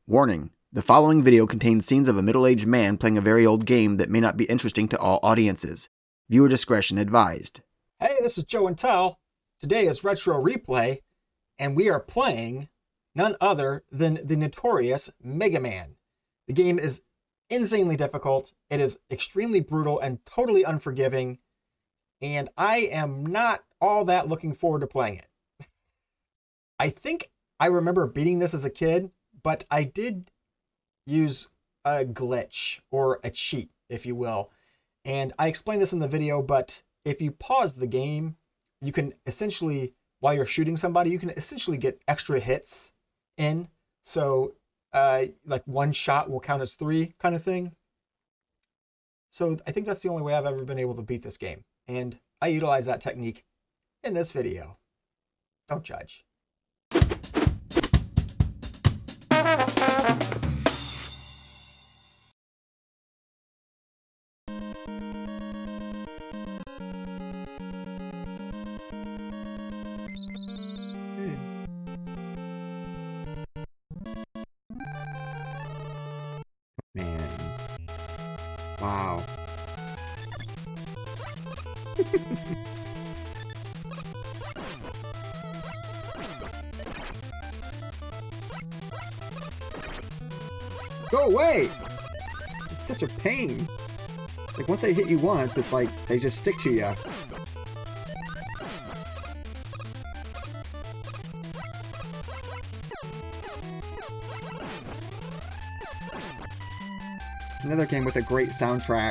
Warning: the following video contains scenes of a middle-aged man playing a very old game that may not be interesting to all audiences. Viewer discretion advised. Hey, this is Joe and Tal. Today is Retro Replay, and we are playing none other than the notorious Mega Man. The game is insanely difficult, it is extremely brutal and totally unforgiving, and I am not all that looking forward to playing it. I think I remember beating this as a kid, but I did use a glitch or a cheat, if you will. And I explained this in the video, but if you pause the game, you can essentially, while you're shooting somebody, you can essentially get extra hits in. So like one shot will count as 3 kind of thing. So I think that's the only way I've ever been able to beat this game. And I utilize that technique in this video. Don't judge. Man. Wow. Go away! It's such a pain. Like, once they hit you once, it's like they just stick to you. Another game with a great soundtrack.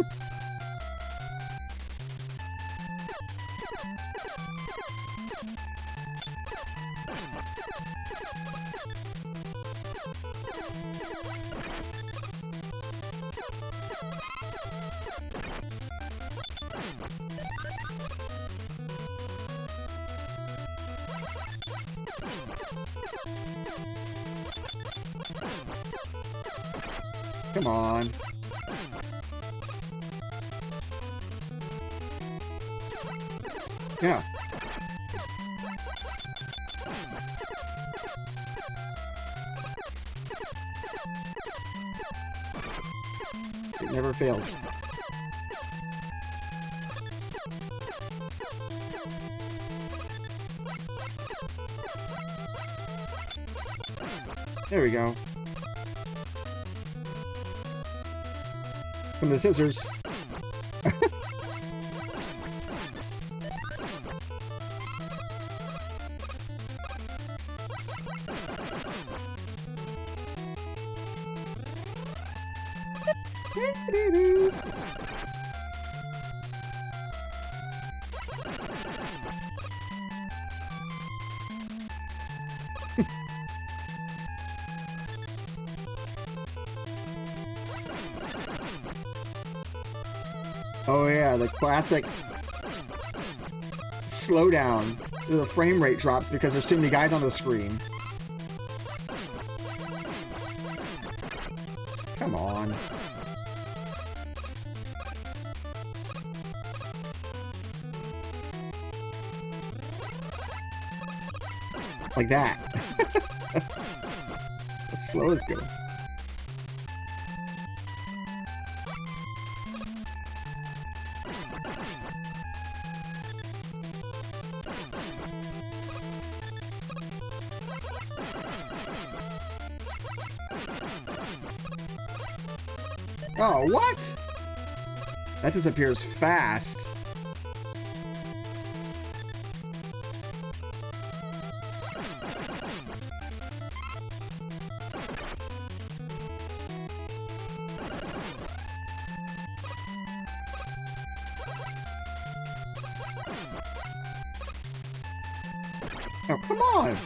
Come on. Yeah. It never fails. There we go. From the scissors. Oh yeah, the classic slowdown. The frame rate drops because there's too many guys on the screen. Come on. Like that. As slow as go. Oh, what? That disappears fast. Oh, come on!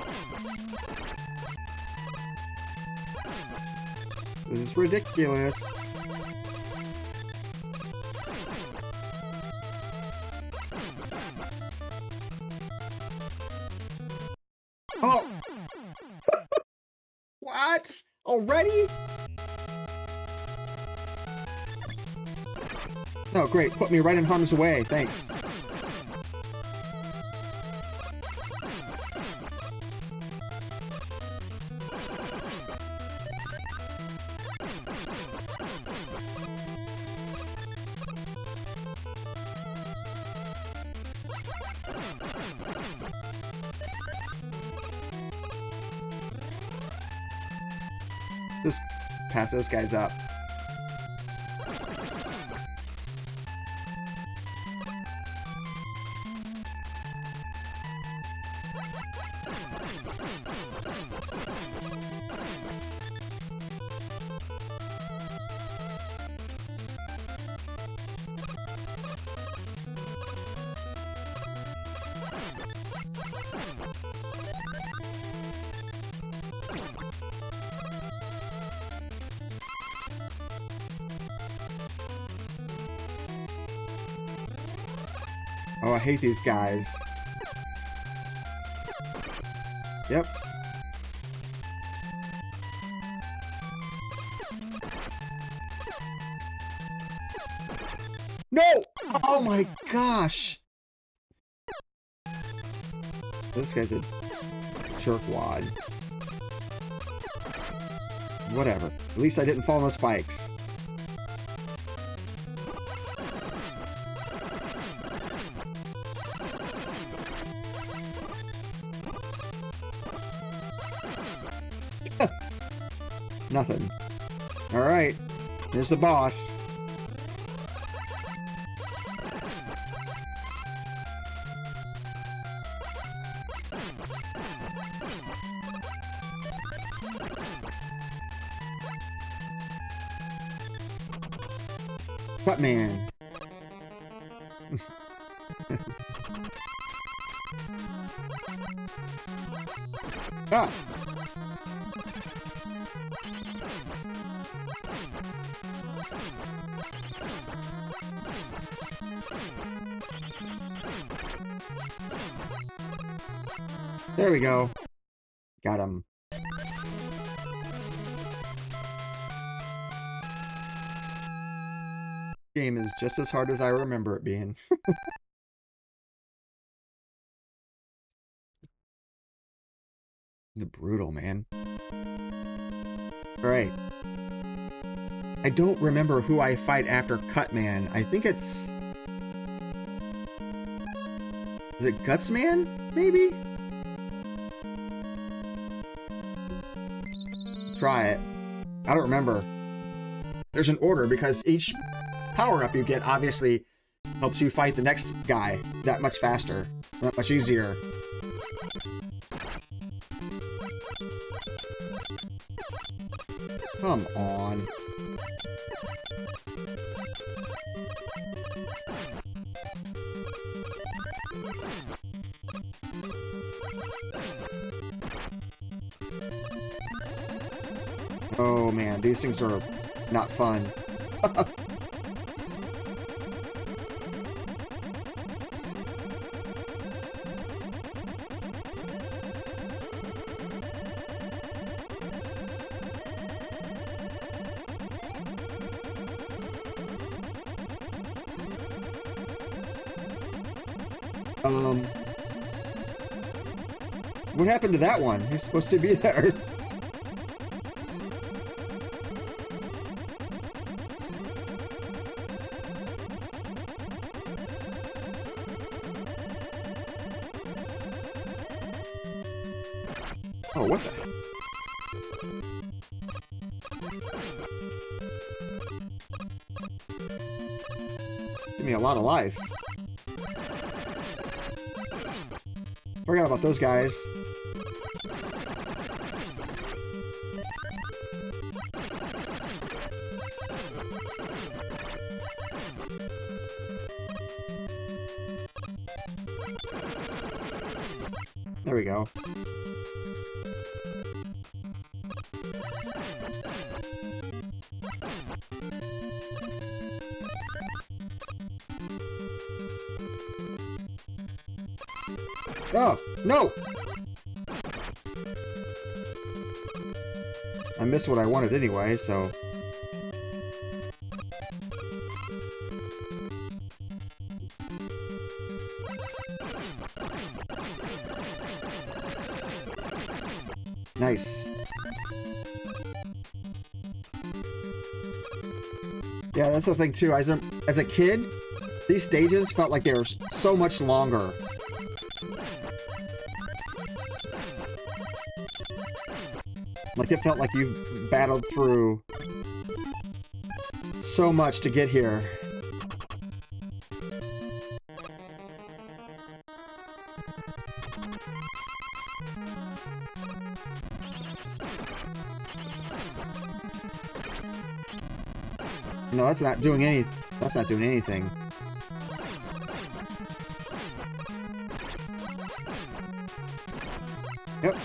This is ridiculous. Oh! What? Already? Oh, great. Put me right in harm's way. Thanks. Just pass those guys up. Oh, I hate these guys. Yep. No! Oh my gosh! This guy's a jerkwad. Whatever. At least I didn't fall on the spikes. Nothing. Alright. Here's the boss. Rockman. Ah! There we go. Got him. Game is just as hard as I remember it being. The brutal, man. Alright. I don't remember who I fight after Cutman. I think it's... Is it Gutsman? Maybe? Try it. I don't remember. There's an order because each power-up you get obviously helps you fight the next guy that much faster, that much easier. Come on. Oh man, these things are not fun. What happened to that one? He's supposed to be there. Oh, what the? Give me a lot of life. Forgot about those guys. There we go. Oh, no! I missed what I wanted anyway, so... Nice. Yeah, that's the thing too. As a kid, these stages felt like they were so much longer. Like, it felt like you battled through so much to get here. No, that's not doing anything. Yep.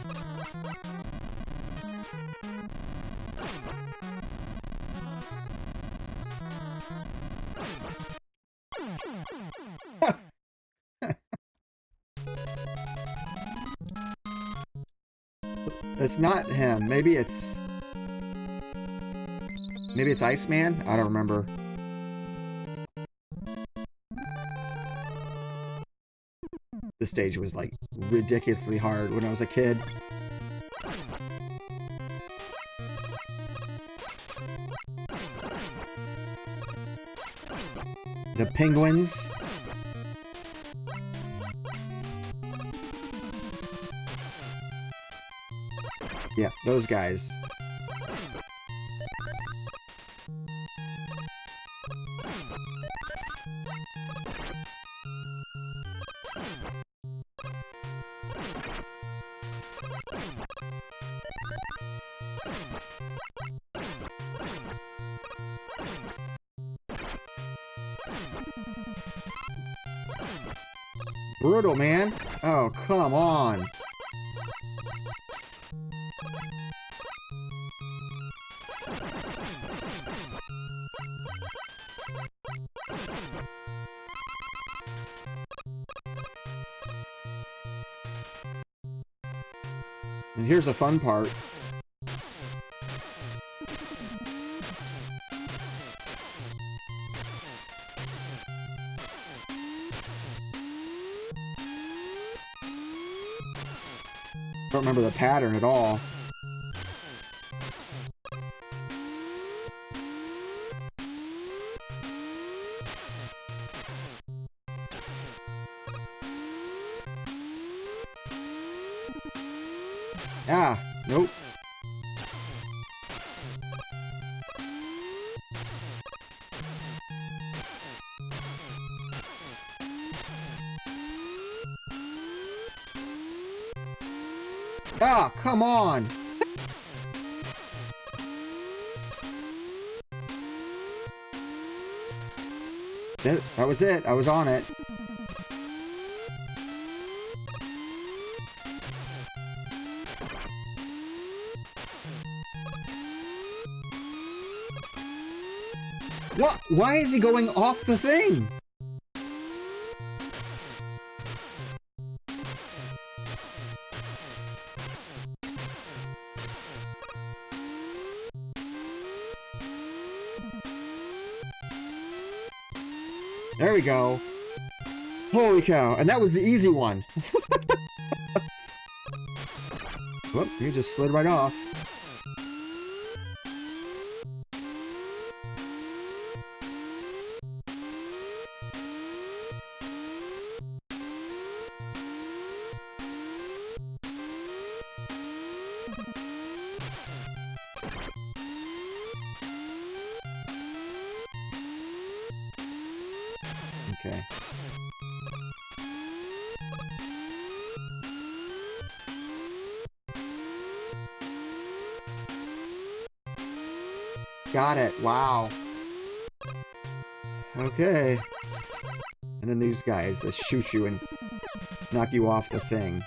It's not him. Maybe it's Iceman? I don't remember. This stage was like ridiculously hard when I was a kid. The penguins. Yeah, those guys. Brutal, man. Oh, come on. And here's the fun part. I don't remember the pattern at all. Ah, nope. Ah, come on! That was it. I was on it. What? Why is he going off the thing? There we go. Holy cow. And that was the easy one. Whoop, you just slid right off. Okay. Got it. Wow. Okay. And then these guys that shoot you and knock you off the thing.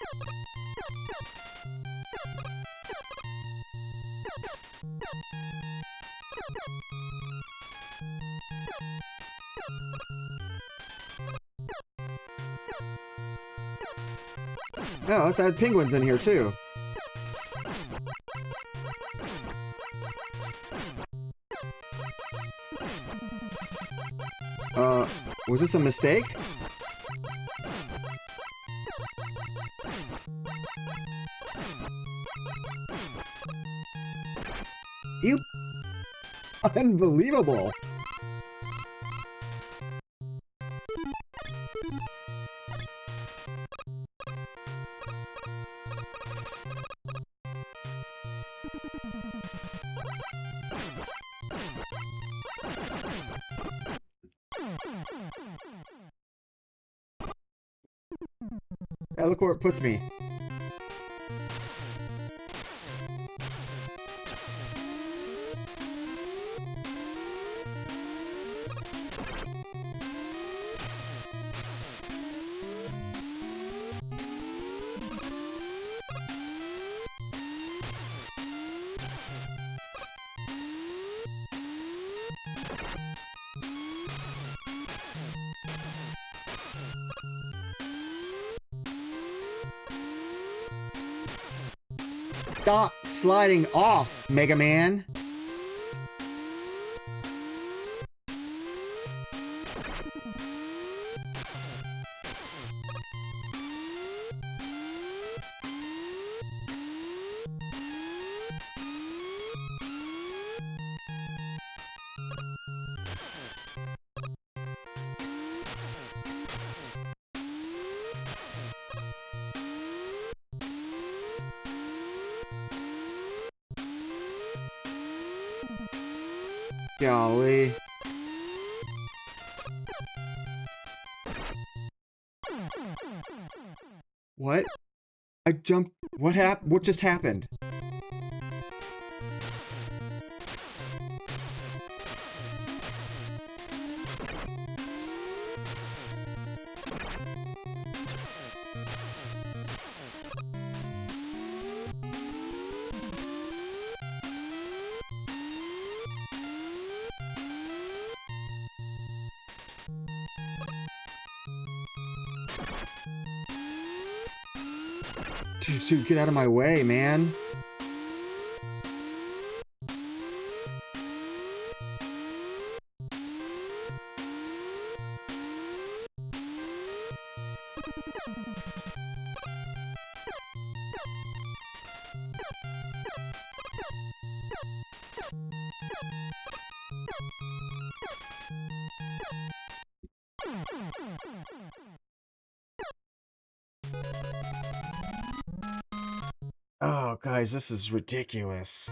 Oh, let's add penguins in here too. Was this a mistake? You... Unbelievable! Yeah, look where it puts me. Stop sliding off, Mega Man. Golly. What? I jumped. What happened? What just happened? Dude, get out of my way, man. Oh, guys, this is ridiculous.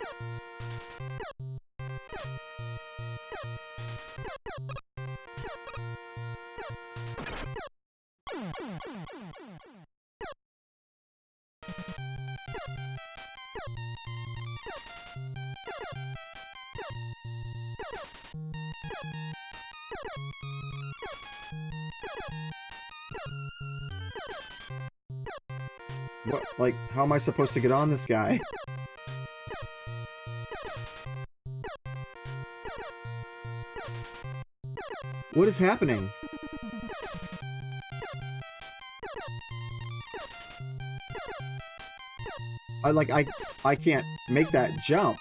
What, like, how am I supposed to get on this guy? What is happening? I can't make that jump.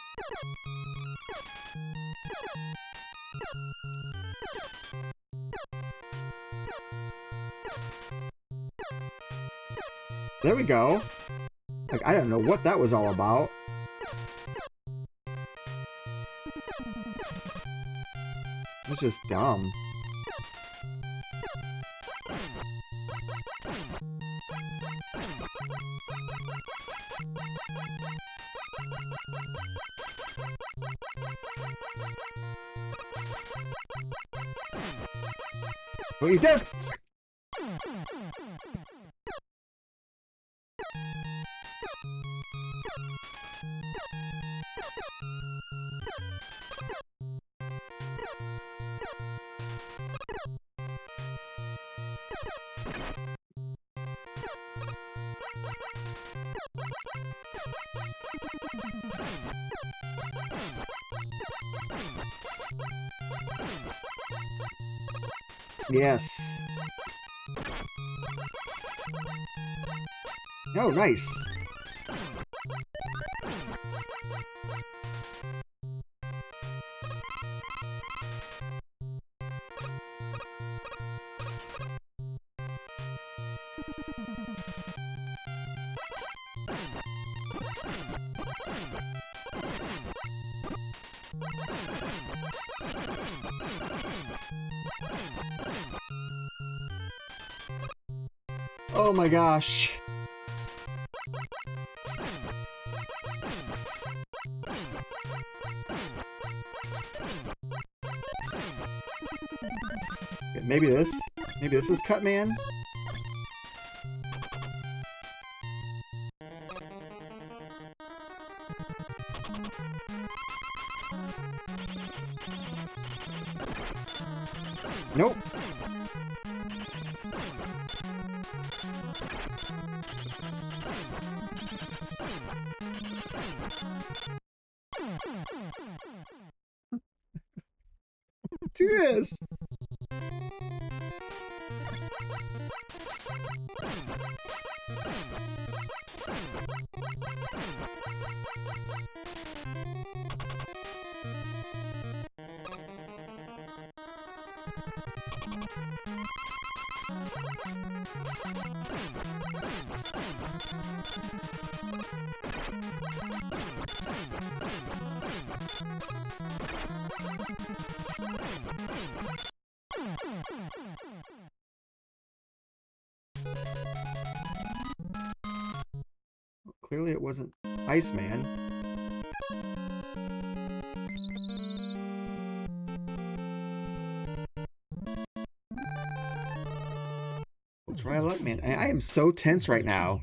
There we go. Like, I don't know what that was all about. It's just dumb. What you did? Yes. Oh, nice. Oh my gosh. maybe this is Cut Man? Nope. Do this. Clearly it wasn't Iceman. We'll try Elec Man. I am so tense right now.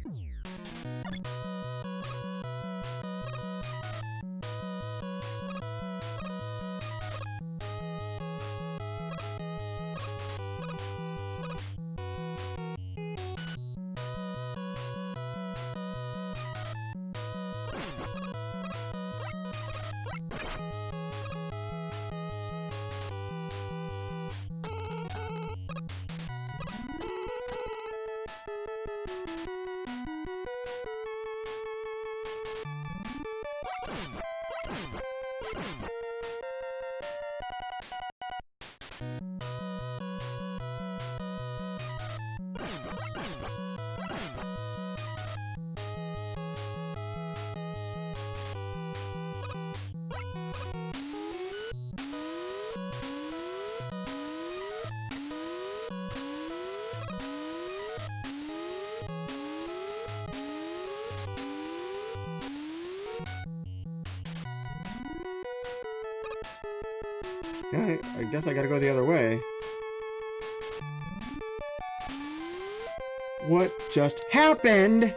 Yeah, I guess I gotta go the other way. What just happened?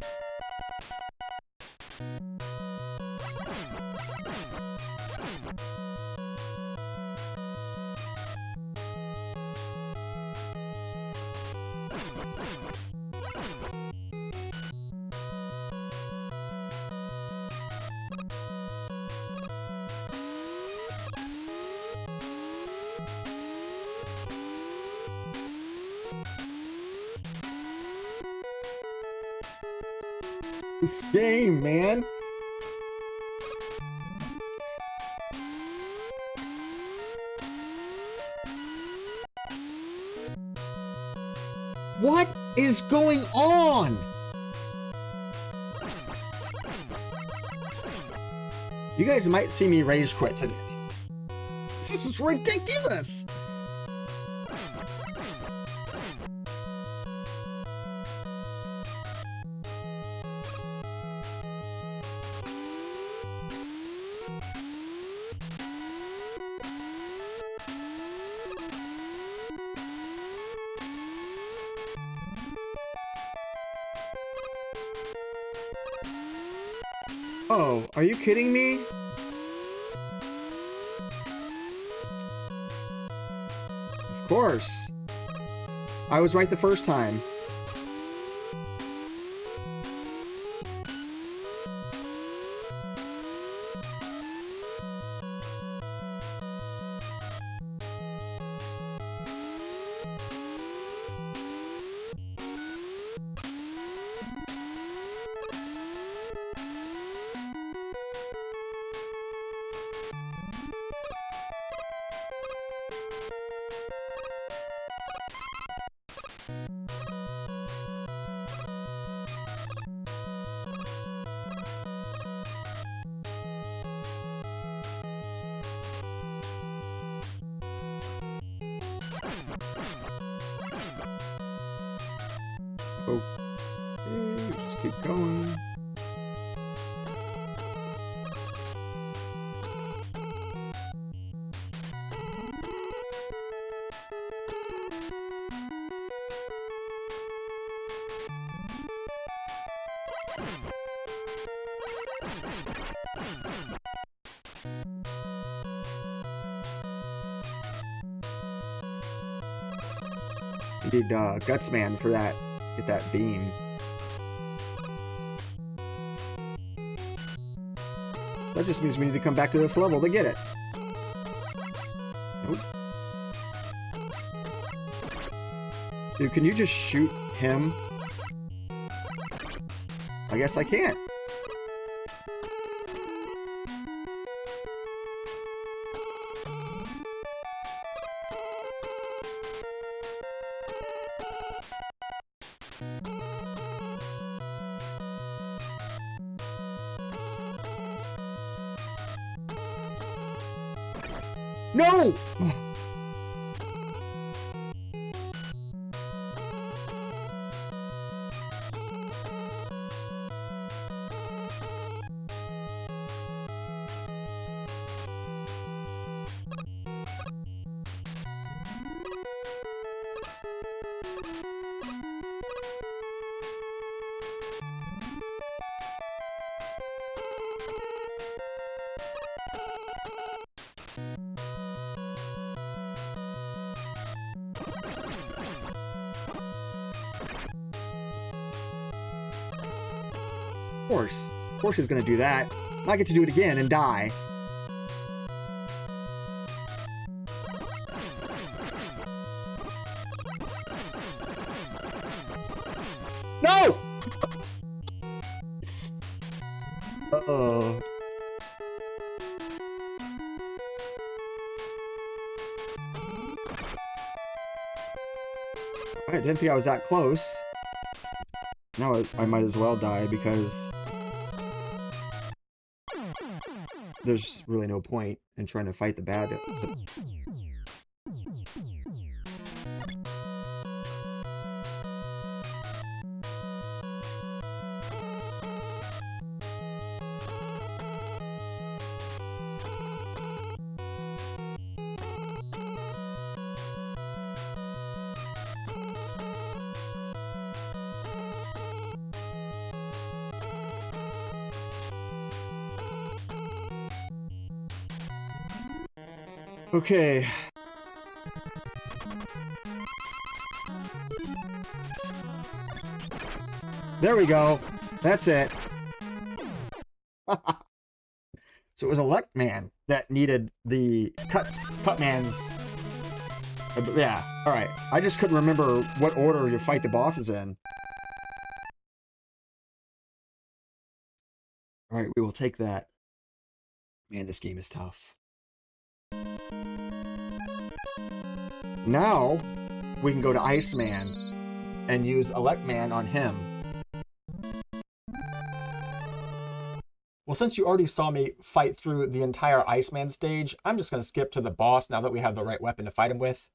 This game, man. What is going on? You guys might see me rage quit today. This is ridiculous. Oh, are you kidding me? Of course. I was right the first time. Okay, just keep going. You need Guts Man for that. Get that beam. That just means we need to come back to this level to get it. Nope. Dude, can you just shoot him? I guess I can't. No! Of course he's gonna do that. I get to do it again and die. No! Uh-oh. I didn't think I was that close. Now I might as well die because there's really no point in trying to fight the bad. Okay. There we go. That's it. So it was Elec Man that needed the cut man's. Yeah. All right. I just couldn't remember what order to fight the bosses in. All right, we will take that. Man, this game is tough. Now, we can go to Iceman and use Elec Man on him. Well, since you already saw me fight through the entire Iceman stage, I'm just going to skip to the boss now that we have the right weapon to fight him with.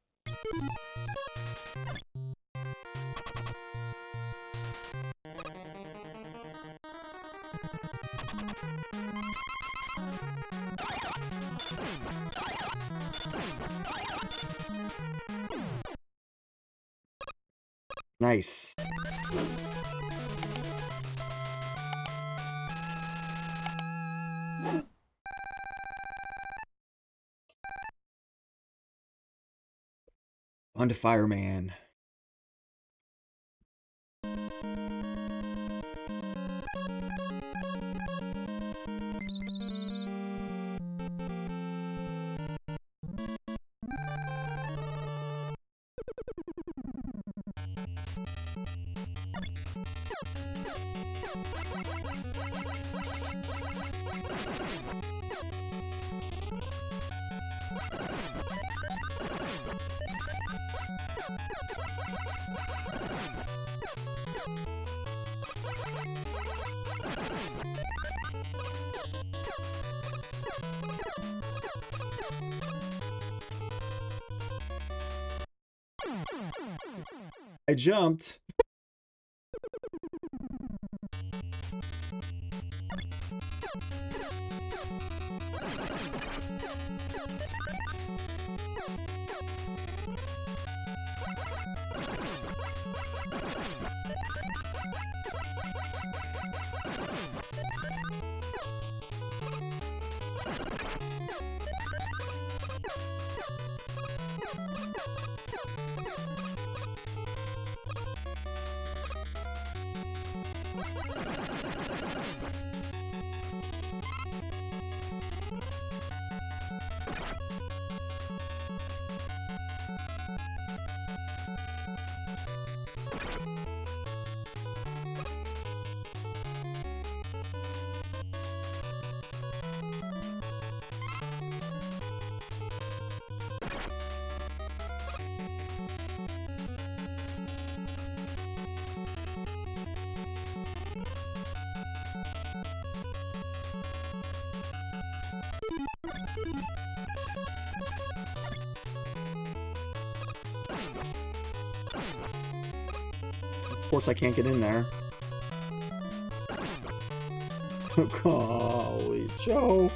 Nice. On to Fireman. I jumped. Of course I can't get in there. Golly, Joe.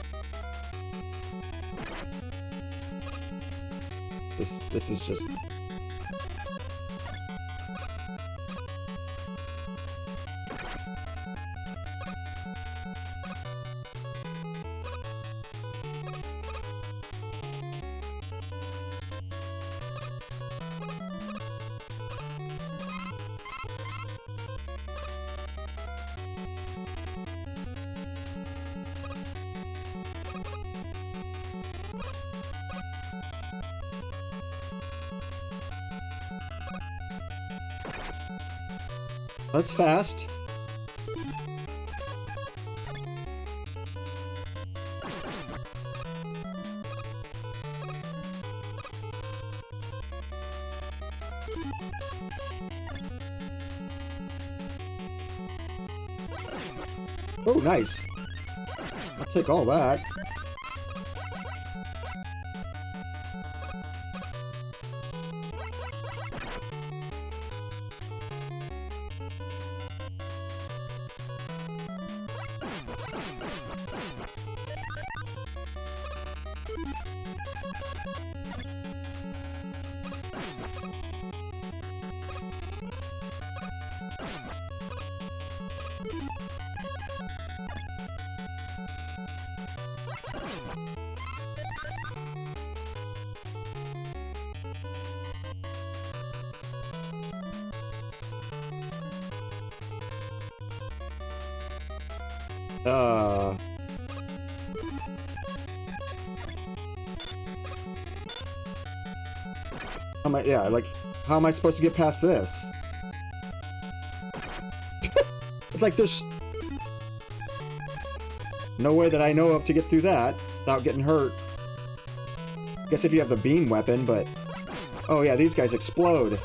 This is just... That's fast. Oh, nice. I'll take all that. Yeah, like, how am I supposed to get past this? It's like there's no way that I know of to get through that without getting hurt. I guess if you have the beam weapon, but... Oh yeah, these guys explode.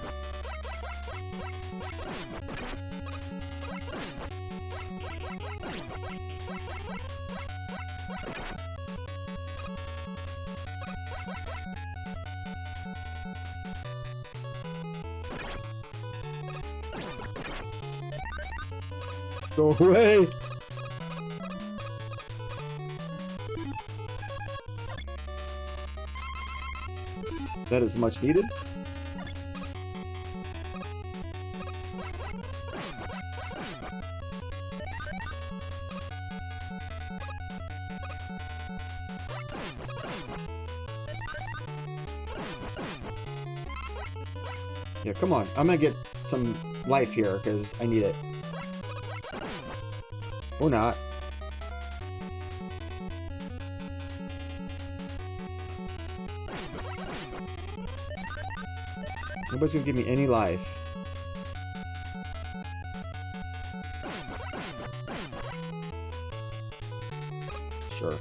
Go away! That is much needed. Yeah, come on. I'm gonna get some life here, because I need it. Or not. Nobody's gonna give me any life. Sure.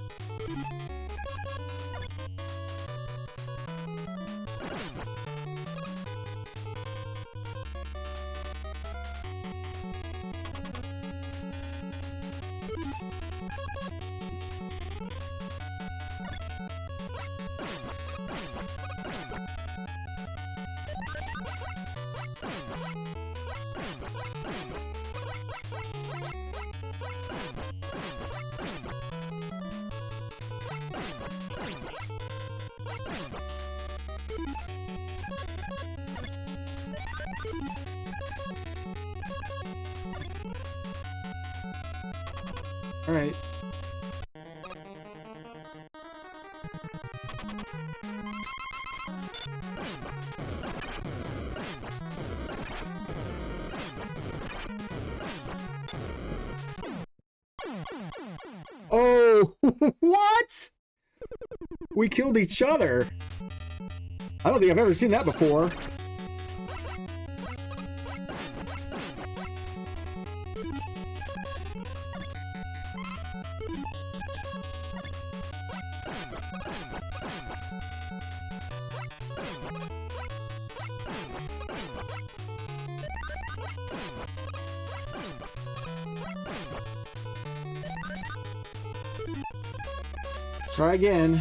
All right. Oh, what? We killed each other. I don't think I've ever seen that before. Try again.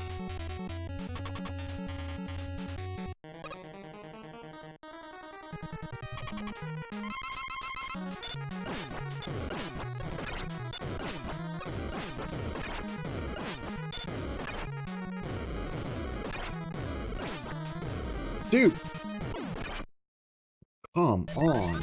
Dude! Come on.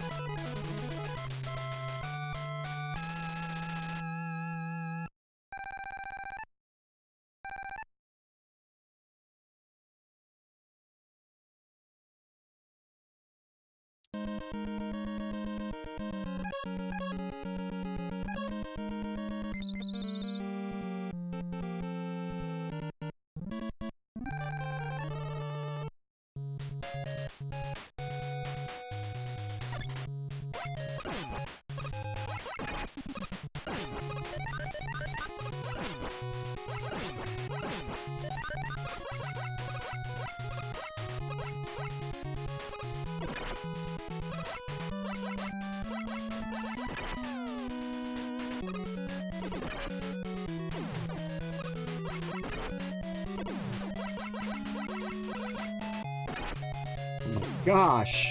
Gosh.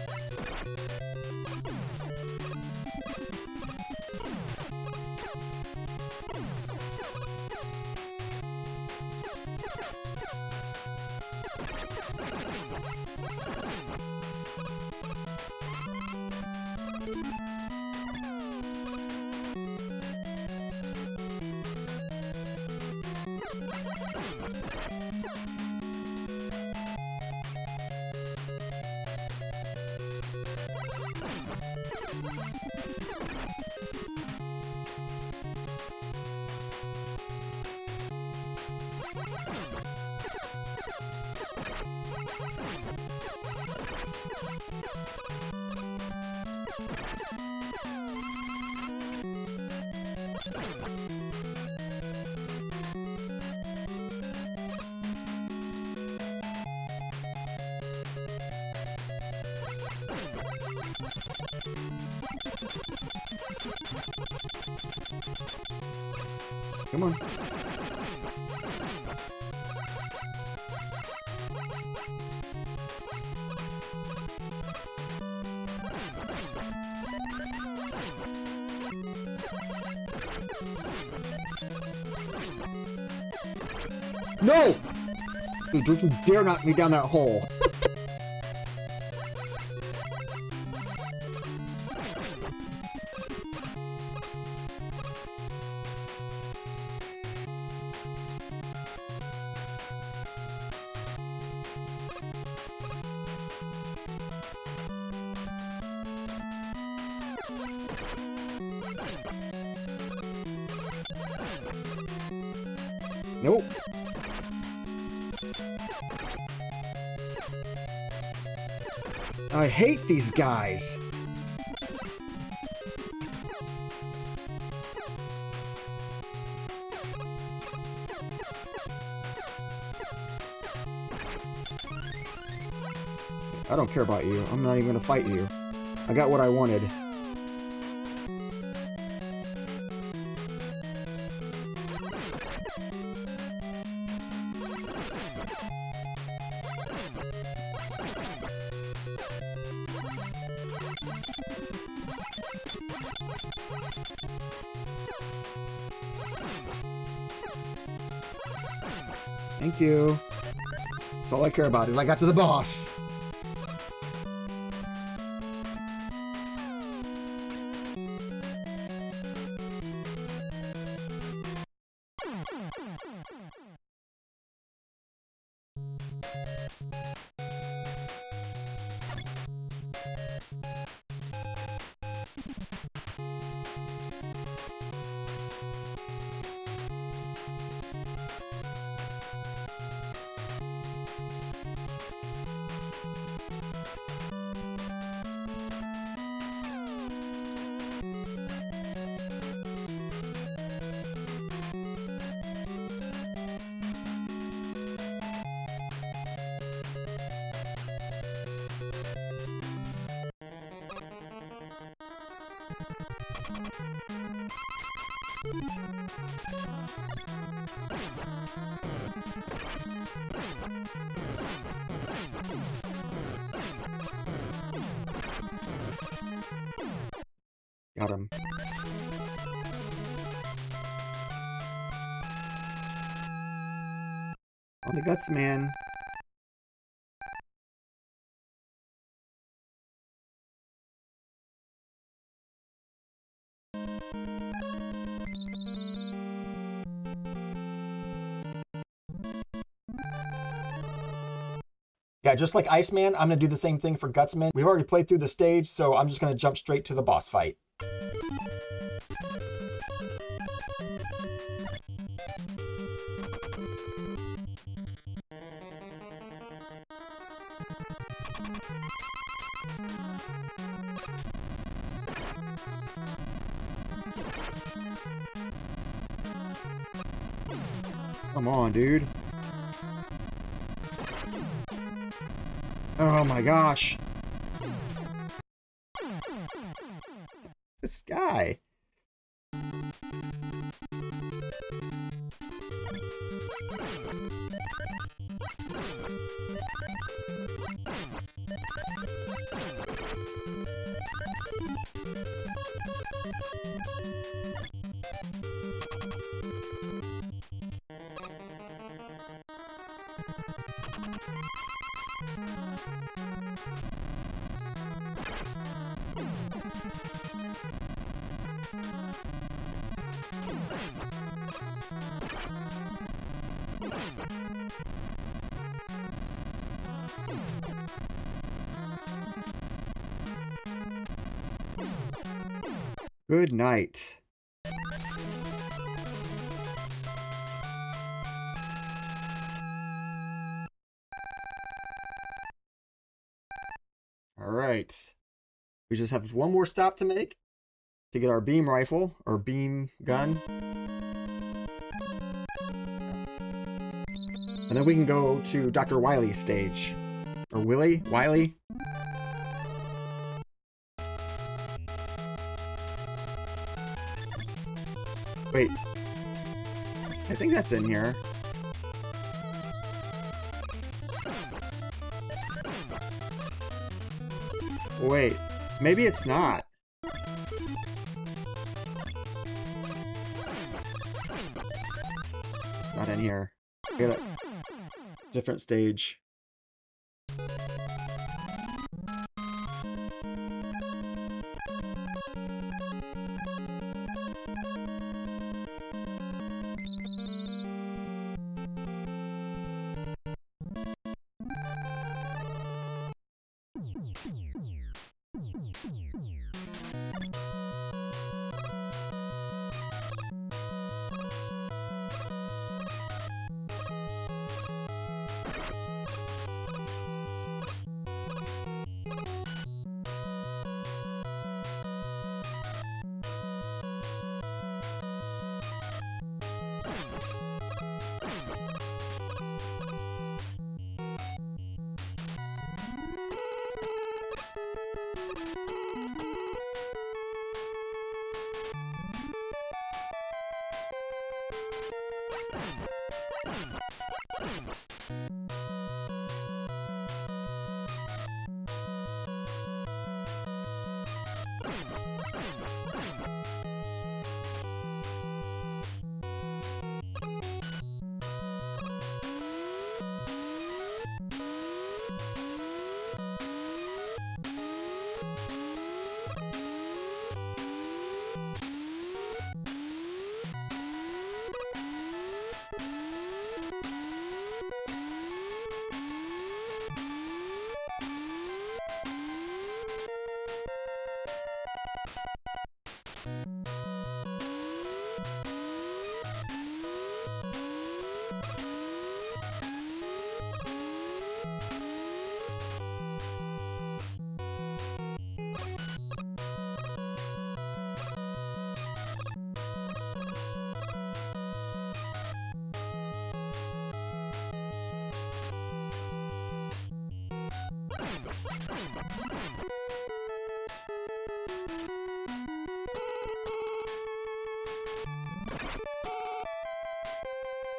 Come on. No! Dude, don't you dare knock me down that hole. Nope. I hate these guys. I don't care about you. I'm not even gonna fight you. I got what I wanted. Thank you. That's all I care about is I got to the boss. Got him. On the guts, man. Yeah, just like Iceman, I'm going to do the same thing for Gutsman. We've already played through the stage, so I'm just going to jump straight to the boss fight. Come on, dude. Oh my gosh. This guy. Good night. All right. We just have one more stop to make to get our beam rifle or beam gun. And then we can go to Dr. Wily's stage. Or Wily? Wait. I think that's in here. Wait. Maybe it's not. It's not in here. Get a different stage.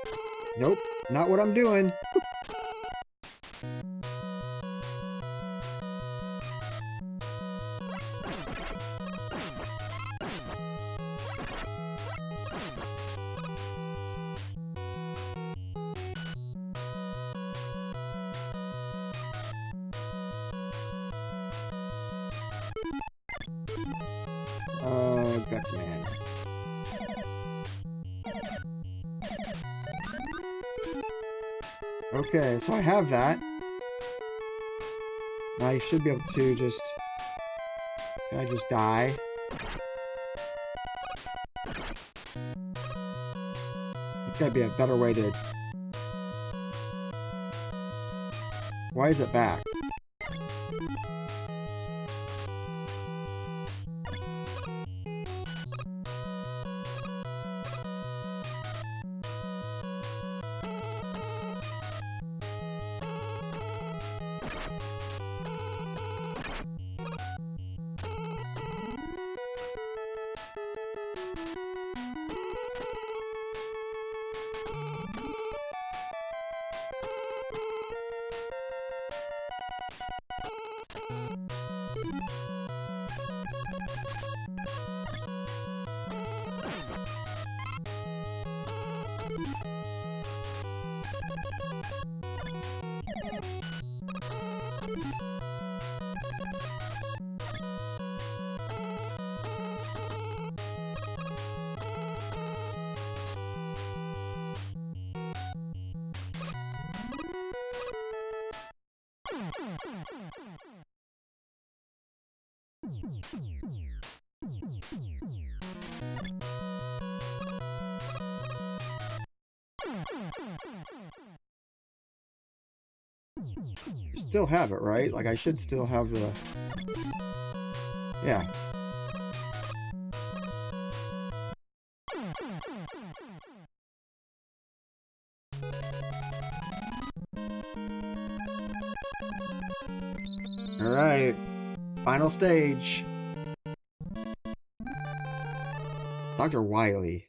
Nope, not what I'm doing. Guts Man. Okay, so I have that. Now I should be able to just... Can I just die? There's gotta be a better way to... Why is it back? Still have it, right? Like, I should still have the... Yeah. Alright. Final stage. Dr. Wily.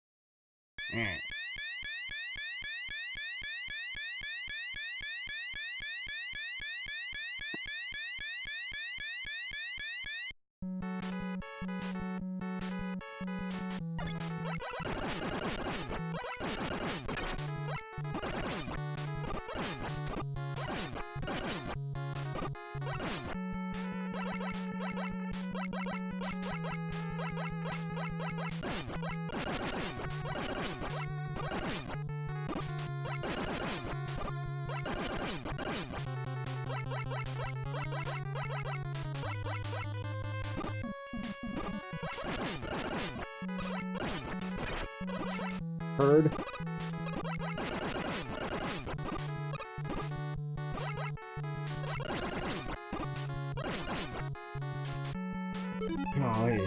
Heard. Golly.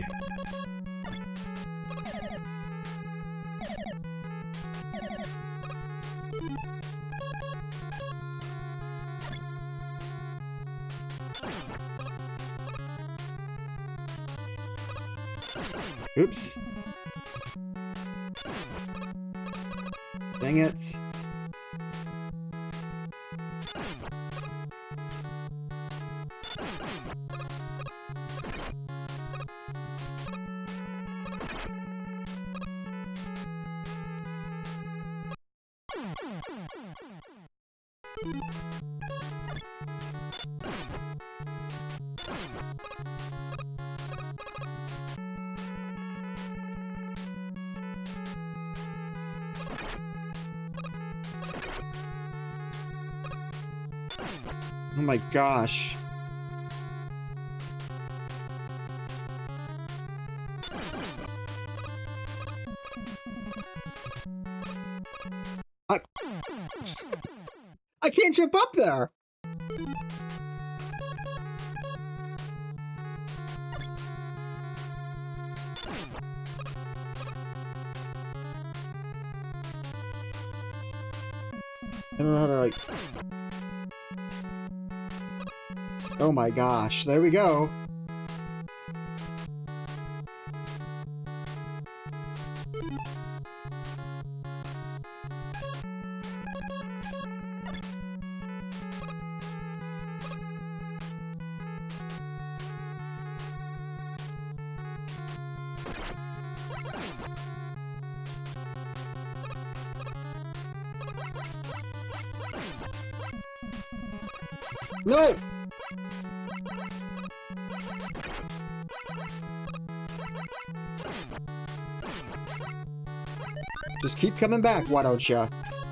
Oops. Dang it. Oh my gosh. I can't jump up there. I don't know how to, like... Oh my gosh, there we go. No! Just keep coming back, why don't ya?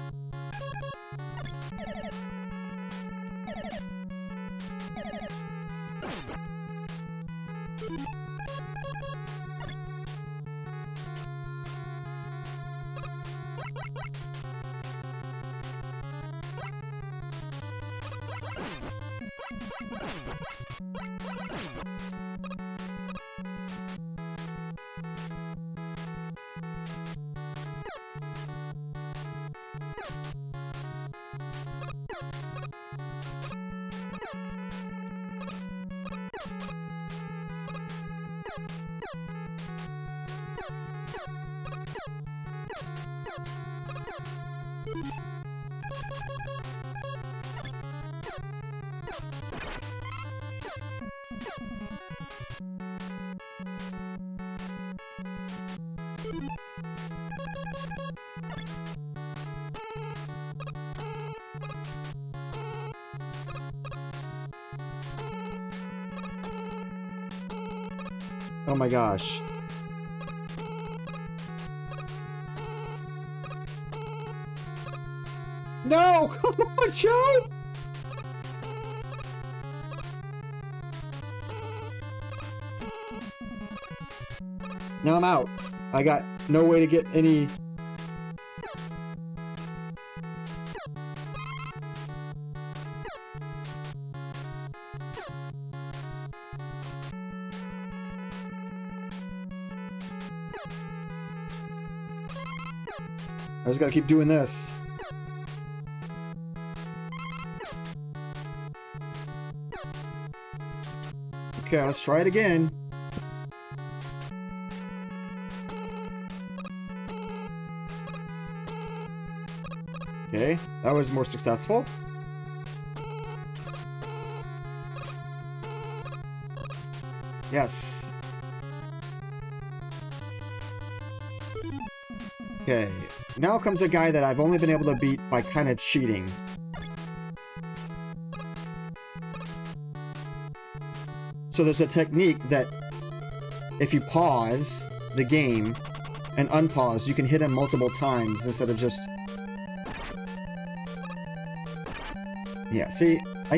Oh my gosh. No! Come on, Joe! Now I'm out. I got no way to get any... I just gotta keep doing this. Okay, let's try it again. Okay, that was more successful. Yes. Okay, now comes a guy that I've only been able to beat by kind of cheating. So there's a technique that if you pause the game and unpause, you can hit him multiple times instead of just... Yeah, see,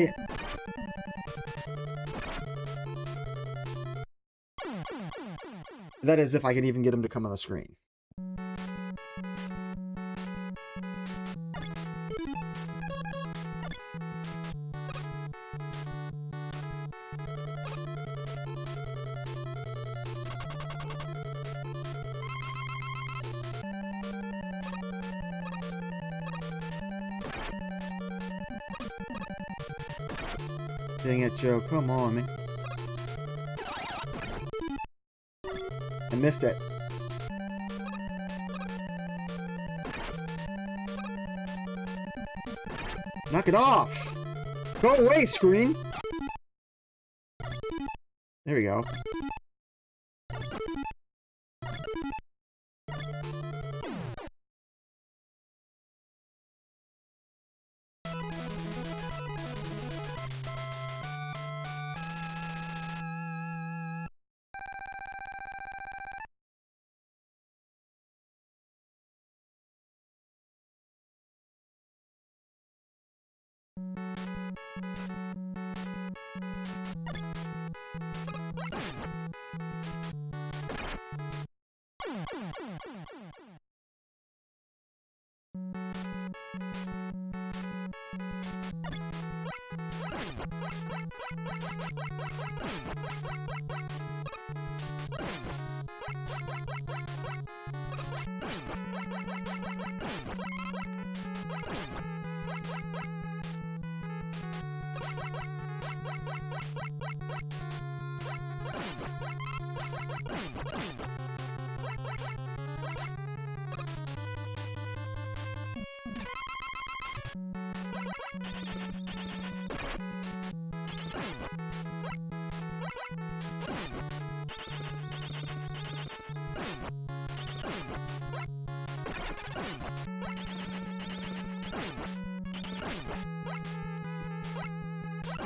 that is if I can even get him to come on the screen. Dang it, Joe. Come on, man. I missed it. Knock it off! Go away, screen! There we go.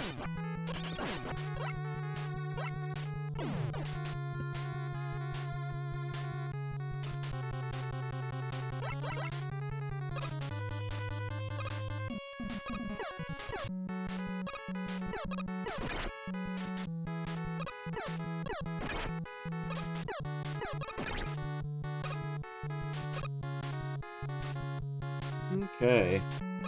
Okay.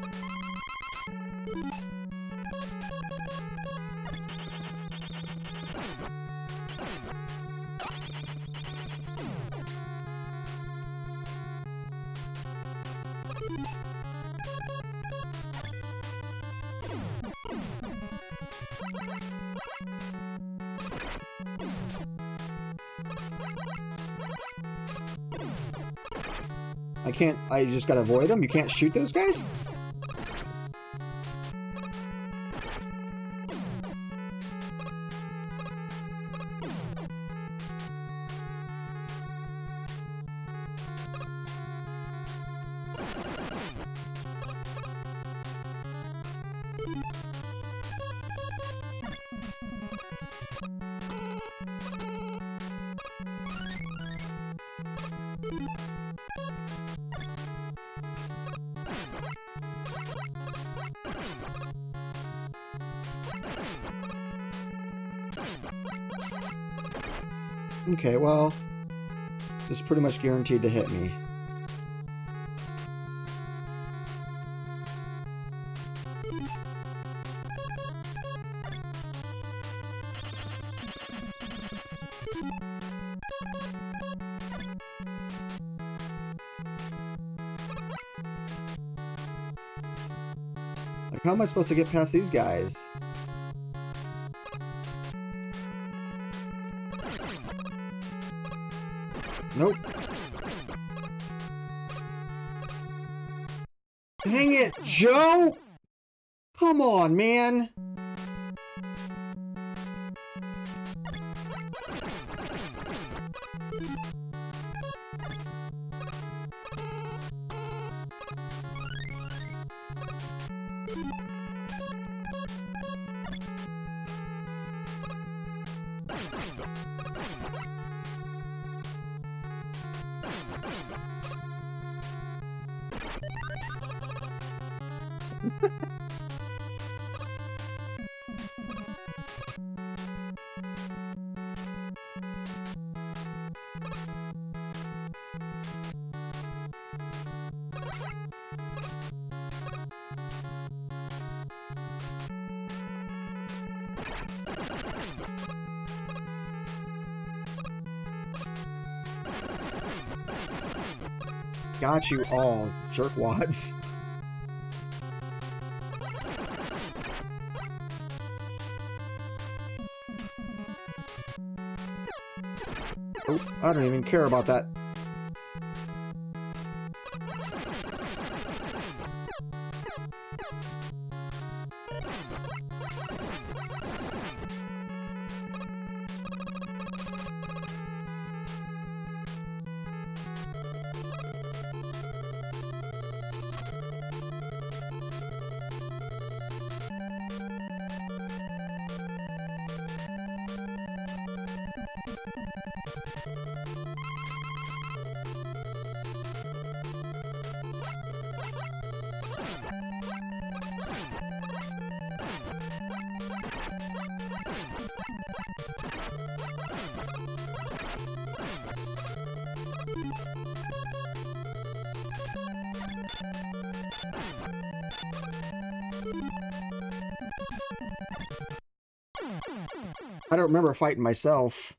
I just gotta avoid them? You can't shoot those guys? Okay, well, it's pretty much guaranteed to hit me. Like, how am I supposed to get past these guys? Nope. Dang it, Joe! Come on, man! Got you all, jerkwads. Oh, I don't even care about that. I don't remember fighting myself.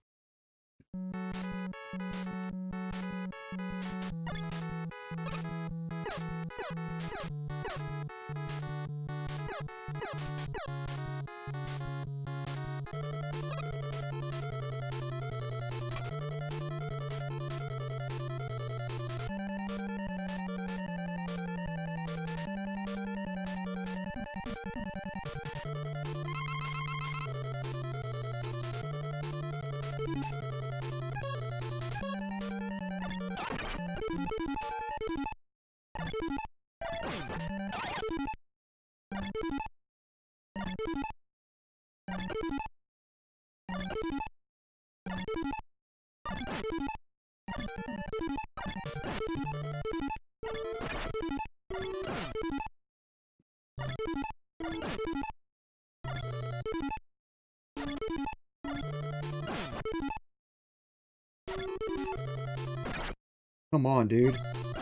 Come on, dude.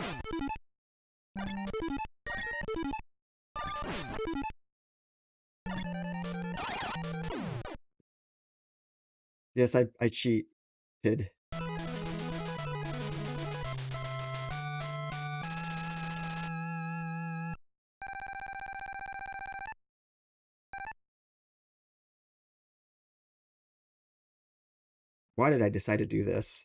Yes, I cheated. Why did I decide to do this?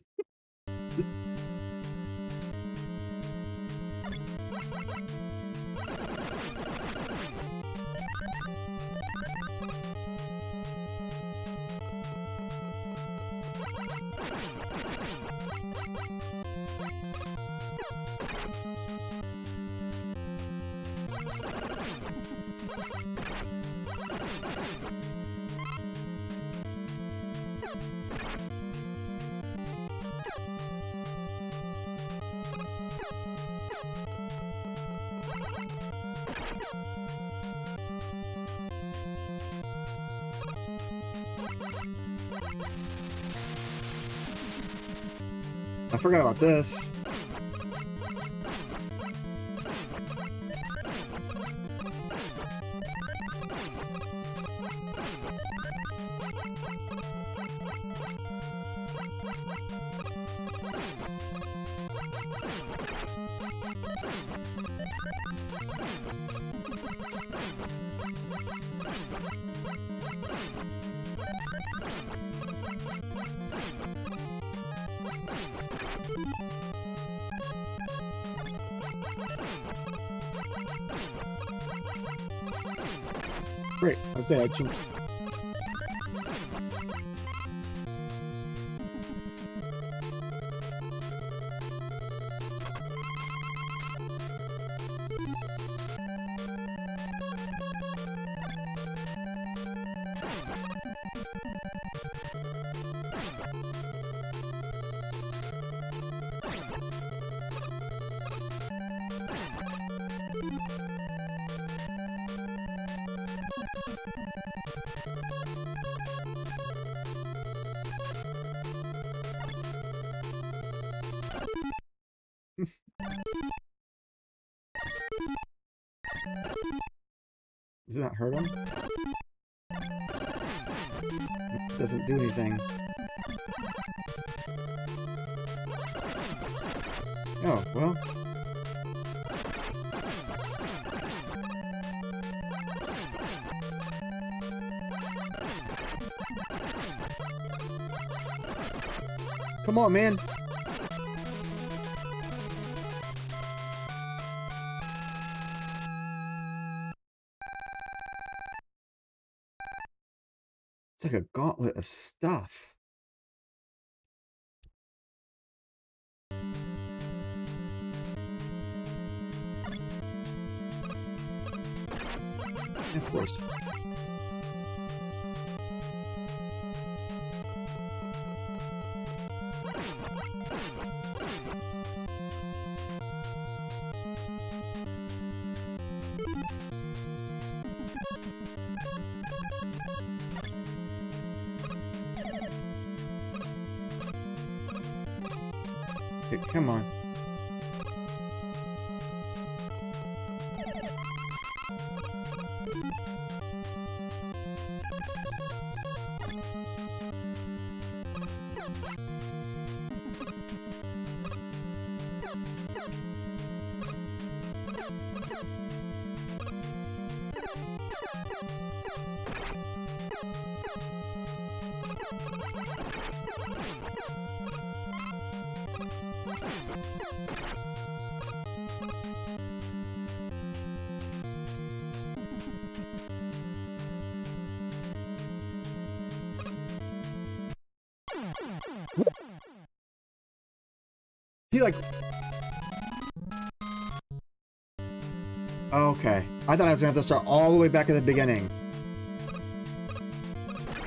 I forgot about this. Great. I say I jumped. Does that hurt him? It doesn't do anything. Oh, well. Come on, man. It's like a gauntlet of stuff. Of course. Okay, come on. He like... Okay. I thought I was going to have to start all the way back at the beginning.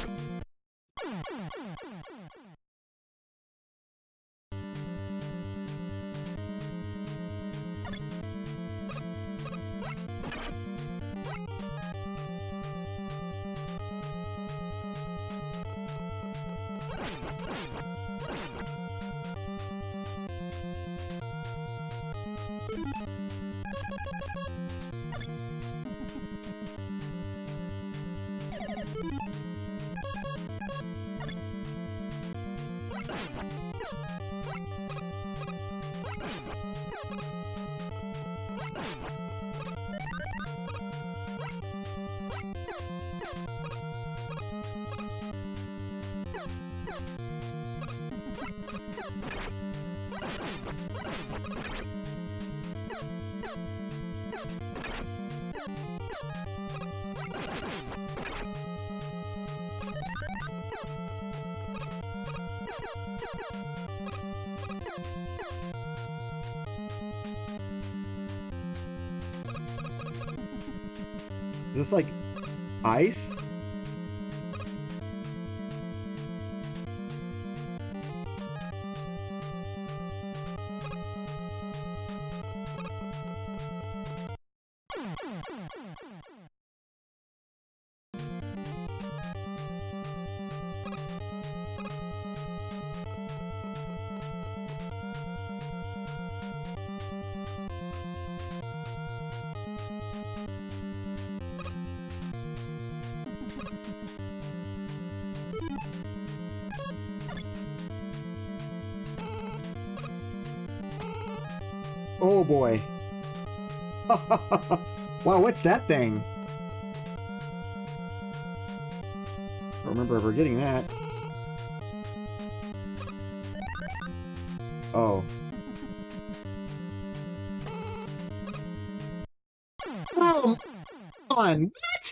Is this like ice? Oh boy. Wow, what's that thing? I don't remember ever getting that. Oh. Oh, come on. What?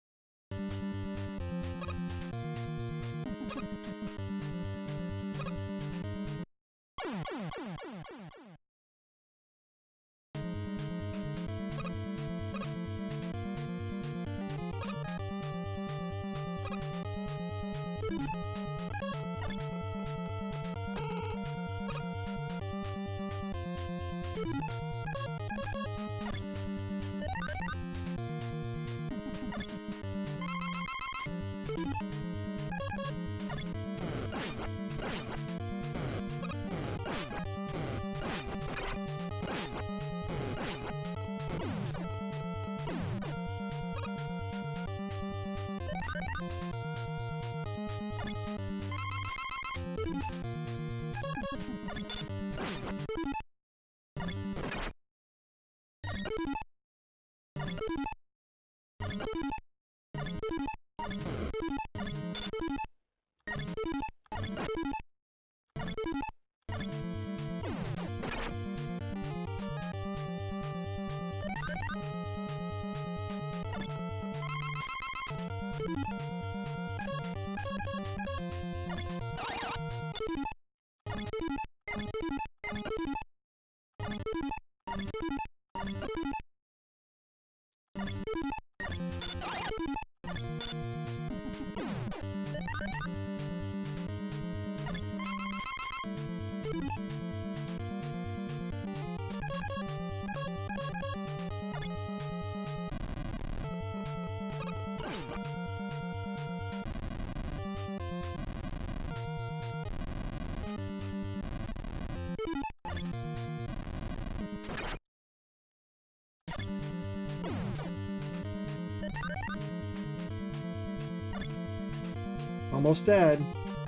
Almost dead.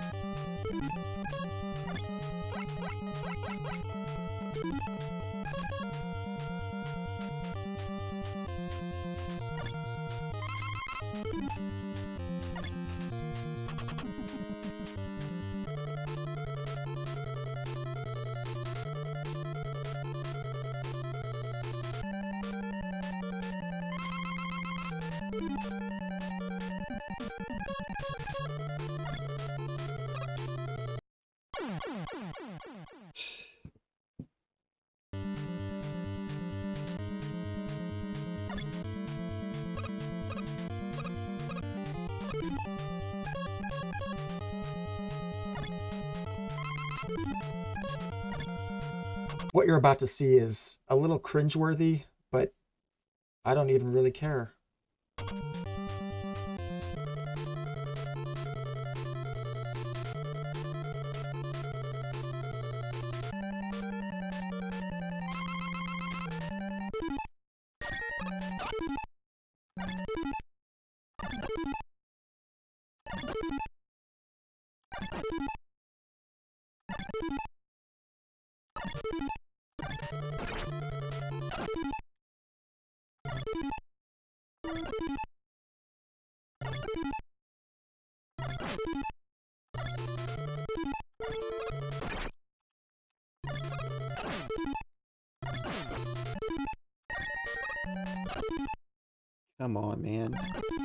What you're about to see is a little cringeworthy, but I don't even really care. Come on, man.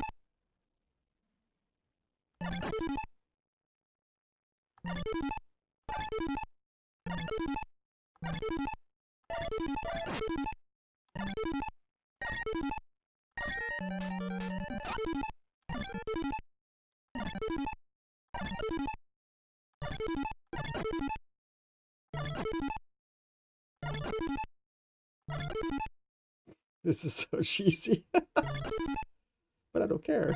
This is so cheesy. But I don't care.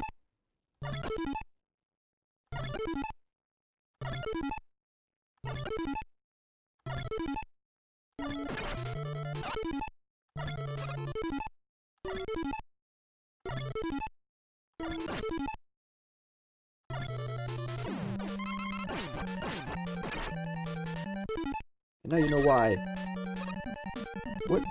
And now you know why. What?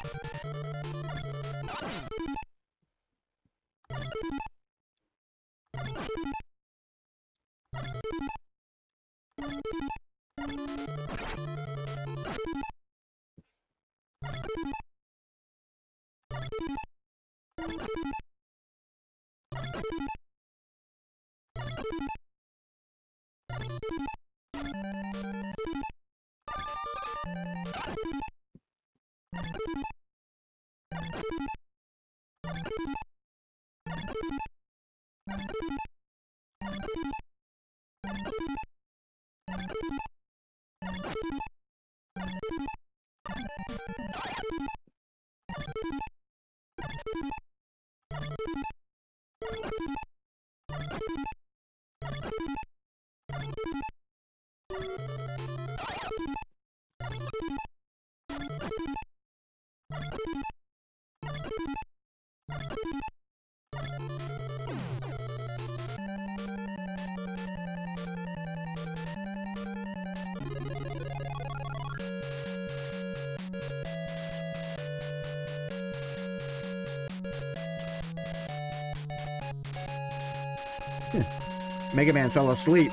Mega Man fell asleep.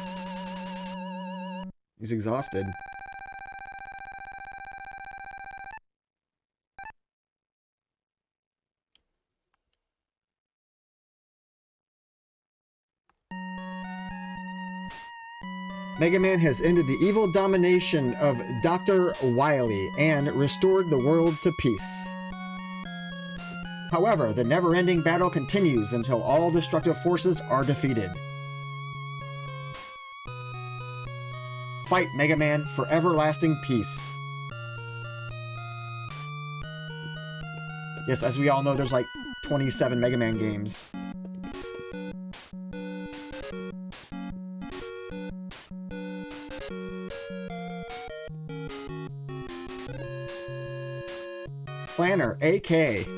He's exhausted. Mega Man has ended the evil domination of Dr. Wily and restored the world to peace. However, the never-ending battle continues until all destructive forces are defeated. Fight, Mega Man, for everlasting peace. Yes, as we all know, there's like 27 Mega Man games. Planner, AK.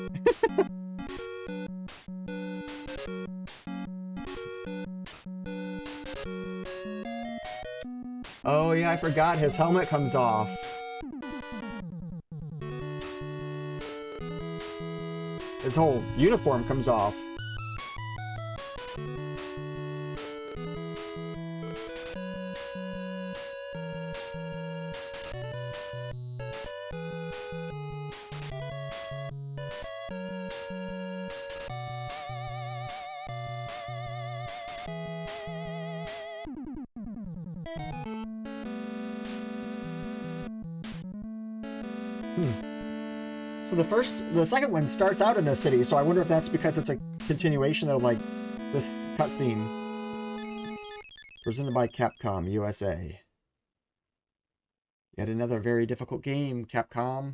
Oh yeah, I forgot his helmet comes off. His whole uniform comes off. So the second one starts out in the city, so I wonder if that's because it's a continuation of like this cutscene. Presented by Capcom USA. Yet another very difficult game, Capcom.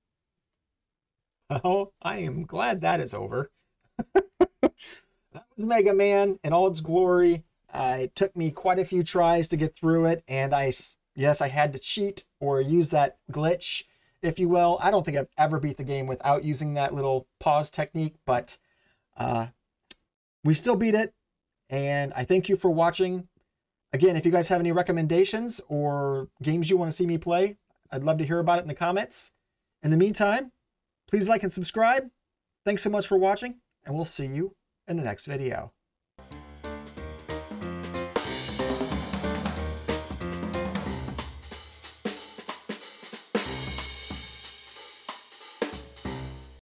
Oh, I am glad that is over. That was Mega Man in all its glory. It took me quite a few tries to get through it, and yes, I had to cheat or use that glitch, if you will. I don't think I've ever beat the game without using that little pause technique, but we still beat it, and I thank you for watching. Again, if you guys have any recommendations or games you want to see me play, I'd love to hear about it in the comments. In the meantime, please like and subscribe. Thanks so much for watching, and we'll see you in the next video.